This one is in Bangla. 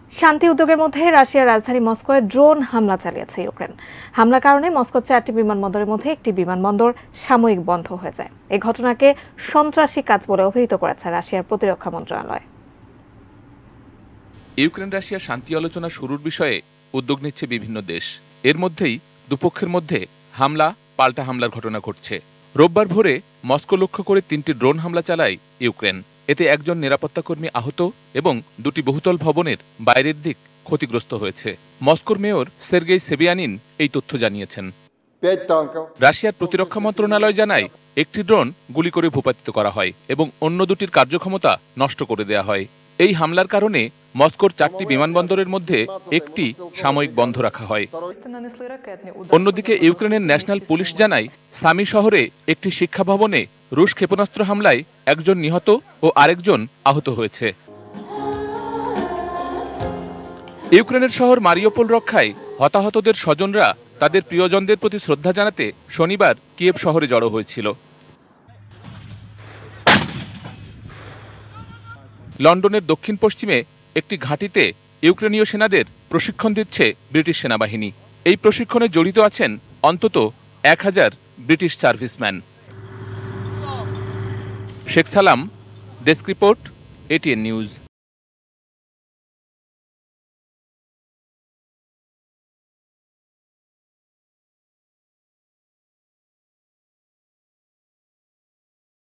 শান্তি উদ্যোগের মধ্যে রাশিয়ার রাজধানী মস্কোয় ড্রোন হামলা চালিয়েছে ইউক্রেন। হামলার কারণে মস্কোর 4টি বিমানবন্দরের মধ্যে একটি বিমানবন্দর সাময়িক বন্ধ হয়ে যায়। এই ঘটনাকে সন্ত্রাসী কাজ বলে অভিহিত করেছে রাশিয়ার প্রতিরক্ষা মন্ত্রণালয়। ইউক্রেন রাশিয়া শান্তি আলোচনা শুরুর বিষয়ে উদ্যোগ নিচ্ছে বিভিন্ন দেশ। এর মধ্যেই দুপক্ষের মধ্যে হামলা পাল্টা হামলার ঘটনা ঘটছে। রোববার ভোরে মস্কো লক্ষ্য করে 3টি ড্রোন হামলা চালায় ইউক্রেন। এতে একজন নিরাপত্তাকর্মী আহত এবং 2টি বহুতল ভবনের বাইরের দিক ক্ষতিগ্রস্ত হয়েছে। মস্কোর মেয়র সের্গেই সেবিয়ানিন এই তথ্য জানিয়েছেন। রাশিয়ার প্রতিরক্ষা মন্ত্রণালয় জানায়, একটি ড্রোন গুলি করে ভূপাতিত করা হয় এবং অন্য 2টির কার্যক্ষমতা নষ্ট করে দেয়া হয়। এই হামলার কারণে মস্কোর 4টি বিমানবন্দরের মধ্যে একটি সাময়িক বন্ধ রাখা হয়। অন্যদিকে ইউক্রেনের ন্যাশনাল পুলিশ জানায়, সামি শহরে একটি শিক্ষা ভবনে রুশ ক্ষেপণাস্ত্র হামলায় একজন নিহত ও আরেকজন আহত হয়েছে। ইউক্রেনের শহর মারিউপোল রক্ষায় হতাহতদের স্বজনরা তাদের প্রিয়জনদের প্রতি শ্রদ্ধা জানাতে শনিবার কিয়েভ শহরে জড়ো হয়েছিল। লন্ডনের দক্ষিণ পশ্চিমে একটি ঘাঁটিতে ইউক্রেনীয় সেনাদের প্রশিক্ষণ দিচ্ছে ব্রিটিশ সেনাবাহিনী। এই প্রশিক্ষণে জড়িত আছেন অন্তত 1000 ব্রিটিশ সার্ভিসম্যান। শেখ সালাম, ডেস্ক রিপোর্ট, ATN নিউজ।